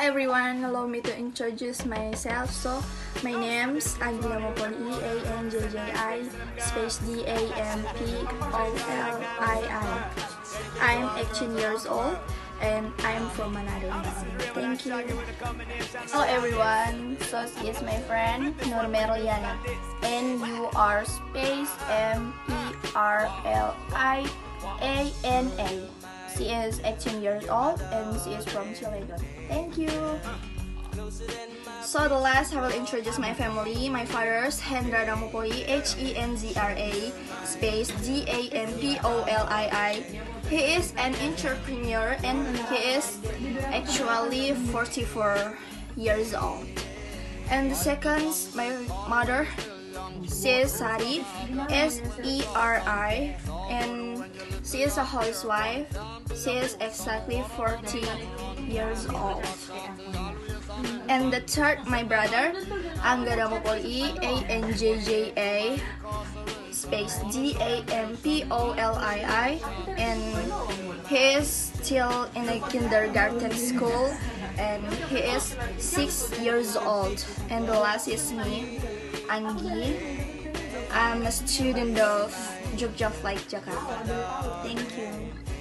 everyone, allow me to introduce myself. So, my name's Anggi, A-N-G-J-I, space D-A-M-P-O-L-I-I. I'm 18 years old and I'm from Manado. Thank you. Hello everyone, so she is my friend Nur Merliana, and you are space M-E-R-L-I-A-N-A. She is 18 years old and she is from Cilegon. Thank you. So the last, I will introduce my family. My father's Hendra Damopoli, H-E-N-Z-R-A, space D-A-M-P-O-L-I-I. He is an entrepreneur and he is actually 44 years old. And the second, my mother, she is Sari, S-E-R-I, and she is a housewife. She is exactly 40 years old. And the third, my brother, Angga Damopoli, A-N-J-J-A, space D-A-M-P-O-L-I-I, and he is still in a kindergarten school, and he is 6 years old. And the last is me, Anggi. I'm a student of Jogja Jakarta. Thank you.